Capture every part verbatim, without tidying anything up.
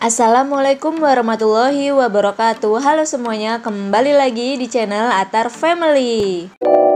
Assalamualaikum warahmatullahi wabarakatuh. Halo semuanya, kembali lagi di channel Atar Family.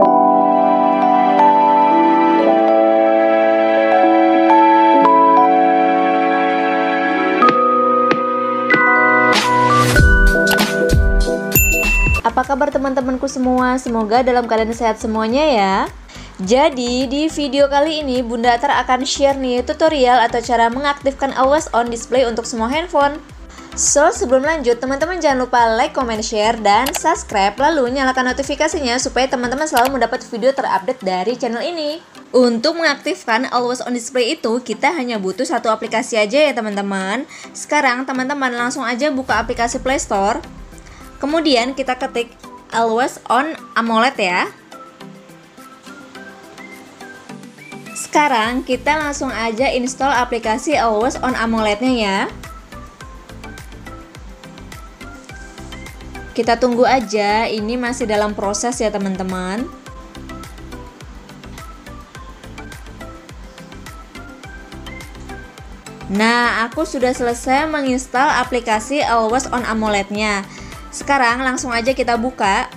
Apa kabar teman-temanku semua? Semoga dalam keadaan sehat semuanya ya. Jadi di video kali ini Bunda Atar akan share nih tutorial atau cara mengaktifkan always on display untuk semua handphone. So sebelum lanjut teman-teman jangan lupa like, comment, share, dan subscribe. Lalu nyalakan notifikasinya supaya teman-teman selalu mendapat video terupdate dari channel ini. Untuk mengaktifkan always on display itu kita hanya butuh satu aplikasi aja ya teman-teman. Sekarang teman-teman langsung aja buka aplikasi Play Store. Kemudian kita ketik always on AMOLED ya. Sekarang kita langsung aja install aplikasi Always on AMOLED-nya ya. Kita tunggu aja, ini masih dalam proses ya teman-teman. Nah, aku sudah selesai menginstal aplikasi Always on AMOLED-nya. Sekarang langsung aja kita buka.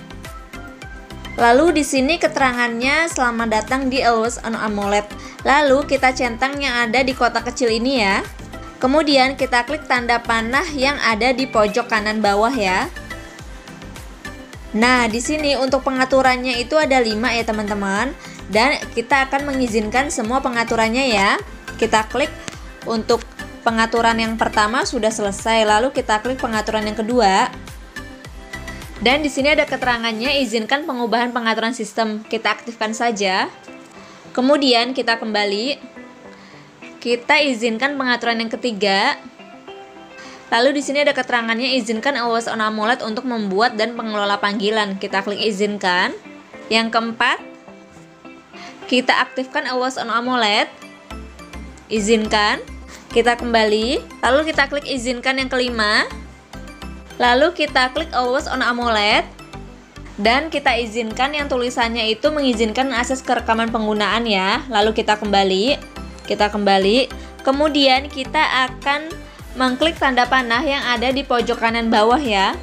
Lalu di sini keterangannya selamat datang di Always on AMOLED. Lalu kita centang yang ada di kotak kecil ini ya. Kemudian kita klik tanda panah yang ada di pojok kanan bawah ya. Nah, di sini untuk pengaturannya itu ada lima ya teman-teman. Dan kita akan mengizinkan semua pengaturannya ya. Kita klik untuk pengaturan yang pertama sudah selesai. Lalu kita klik pengaturan yang kedua. Dan di sini ada keterangannya izinkan pengubahan pengaturan sistem. Kita aktifkan saja. Kemudian kita kembali. Kita izinkan pengaturan yang ketiga. Lalu di sini ada keterangannya izinkan Always on AMOLED untuk membuat dan pengelola panggilan. Kita klik izinkan. Yang keempat, kita aktifkan Always on AMOLED. Izinkan. Kita kembali. Lalu kita klik izinkan yang kelima. Lalu kita klik Always on AMOLED dan kita izinkan yang tulisannya itu mengizinkan akses ke rekaman penggunaan ya. Lalu kita kembali, kita kembali. Kemudian kita akan mengklik tanda panah yang ada di pojok kanan bawah ya.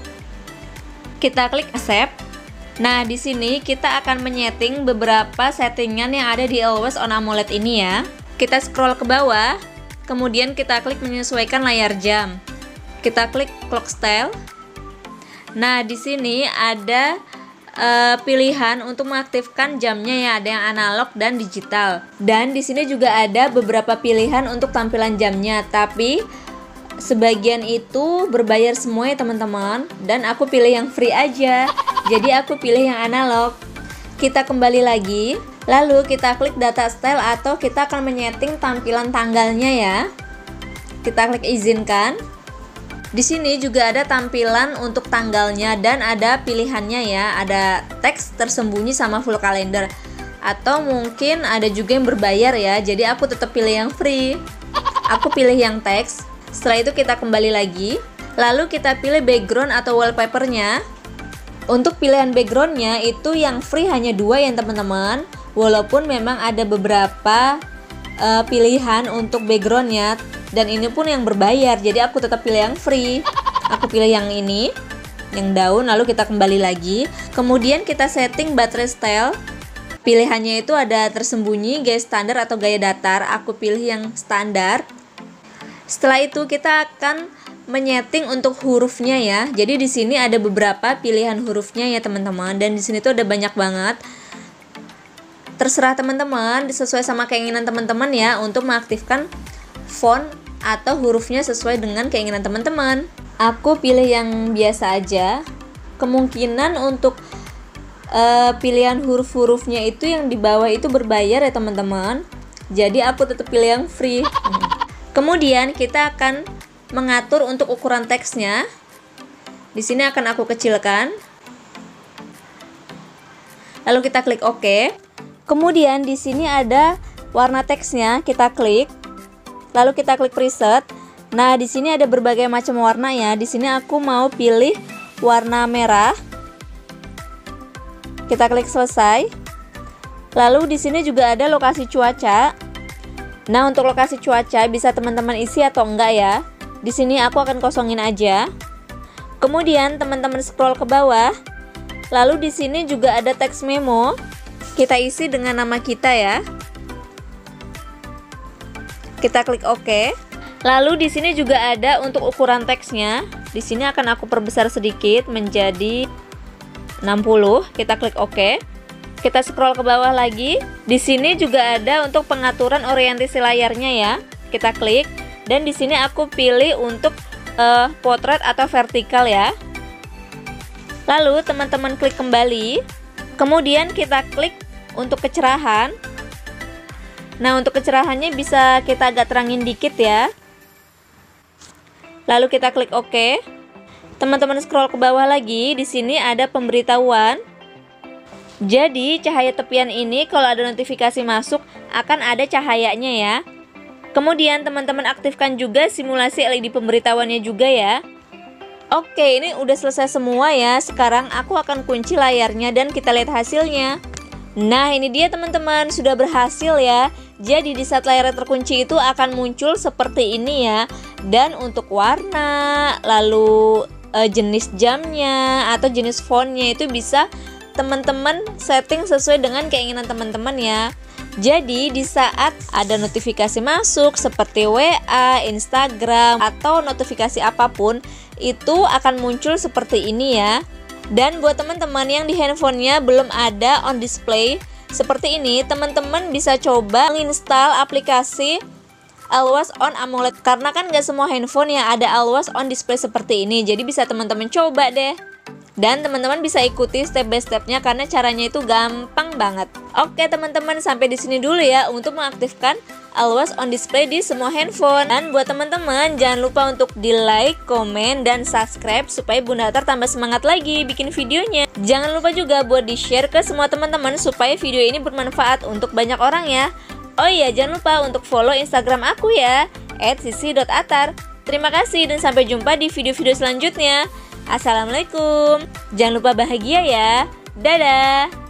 Kita klik accept. Nah, di sini kita akan menyeting beberapa settingan yang ada di Always on AMOLED ini ya. Kita scroll ke bawah, kemudian kita klik menyesuaikan layar jam. Kita klik clock style. Nah, di sini ada uh, pilihan untuk mengaktifkan jamnya ya, ada yang analog dan digital. Dan di sini juga ada beberapa pilihan untuk tampilan jamnya, tapi sebagian itu berbayar semua ya teman-teman. Dan aku pilih yang free aja. Jadi aku pilih yang analog. Kita kembali lagi. Lalu kita klik data style atau kita akan menyeting tampilan tanggalnya ya. Kita klik izinkan. Di sini juga ada tampilan untuk tanggalnya dan ada pilihannya ya, ada teks tersembunyi sama full kalender. Atau mungkin ada juga yang berbayar ya, jadi aku tetap pilih yang free. Aku pilih yang teks. Setelah itu kita kembali lagi. Lalu kita pilih background atau wallpapernya. Untuk pilihan backgroundnya itu yang free hanya dua ya teman-teman. Walaupun memang ada beberapa uh, pilihan untuk backgroundnya. Dan ini pun yang berbayar, jadi aku tetap pilih yang free. Aku pilih yang ini, yang daun, lalu kita kembali lagi. Kemudian kita setting baterai style. Pilihannya itu ada tersembunyi, gaya standar atau gaya datar. Aku pilih yang standar. Setelah itu kita akan menyeting untuk hurufnya ya. Jadi di sini ada beberapa pilihan hurufnya ya teman-teman. Dan di sini tuh ada banyak banget. Terserah teman-teman, sesuai sama keinginan teman-teman ya untuk mengaktifkan font atau hurufnya sesuai dengan keinginan teman-teman. Aku pilih yang biasa aja. Kemungkinan untuk uh, pilihan huruf-hurufnya itu yang di bawah itu berbayar ya teman-teman. Jadi aku tetap pilih yang free. Kemudian kita akan mengatur untuk ukuran teksnya. Di sini akan aku kecilkan. Lalu kita klik OK. Kemudian di sini ada warna teksnya, kita klik. Lalu kita klik preset. Nah, di sini ada berbagai macam warna ya. Di sini aku mau pilih warna merah. Kita klik selesai. Lalu di sini juga ada lokasi cuaca. Nah, untuk lokasi cuaca bisa teman-teman isi atau enggak ya. Di sini aku akan kosongin aja. Kemudian teman-teman scroll ke bawah. Lalu di sini juga ada teks memo. Kita isi dengan nama kita ya. Kita klik OK. Lalu di sini juga ada untuk ukuran teksnya. Di sini akan aku perbesar sedikit menjadi enam puluh. Kita klik OK. Kita scroll ke bawah lagi. Di sini juga ada untuk pengaturan orientasi layarnya ya. Kita klik dan di sini aku pilih untuk uh, potret atau vertikal ya. Lalu teman-teman klik kembali. Kemudian kita klik untuk kecerahan. Nah, untuk kecerahannya bisa kita agak terangin dikit ya. Lalu kita klik OK. Teman-teman scroll ke bawah lagi, di sini ada pemberitahuan. Jadi, cahaya tepian ini kalau ada notifikasi masuk akan ada cahayanya ya. Kemudian teman-teman aktifkan juga simulasi L E D pemberitahuannya juga ya. Oke, ini udah selesai semua ya. Sekarang aku akan kunci layarnya dan kita lihat hasilnya. Nah, ini dia teman-teman, sudah berhasil ya. Jadi di saat layarnya terkunci itu akan muncul seperti ini ya. Dan untuk warna, lalu e, jenis jamnya atau jenis fontnya itu bisa teman-teman setting sesuai dengan keinginan teman-teman ya. Jadi di saat ada notifikasi masuk seperti W A, Instagram atau notifikasi apapun, itu akan muncul seperti ini ya. Dan buat teman-teman yang di handphonenya belum ada on display seperti ini, teman-teman bisa coba menginstal aplikasi Always On AMOLED, karena kan gak semua handphone yang ada Always On display seperti ini. Jadi bisa teman-teman coba deh. Dan teman-teman bisa ikuti step by stepnya karena caranya itu gampang banget. Oke teman-teman, sampai di sini dulu ya untuk mengaktifkan Always On display di semua handphone. Dan buat teman-teman jangan lupa untuk di like, komen, dan subscribe supaya Bunda Atar tambah semangat lagi bikin videonya. Jangan lupa juga buat di share ke semua teman-teman supaya video ini bermanfaat untuk banyak orang ya. Oh iya, jangan lupa untuk follow Instagram aku ya, et sisi dot atar. Terima kasih dan sampai jumpa di video-video selanjutnya. Assalamualaikum. Jangan lupa bahagia ya. Dadah.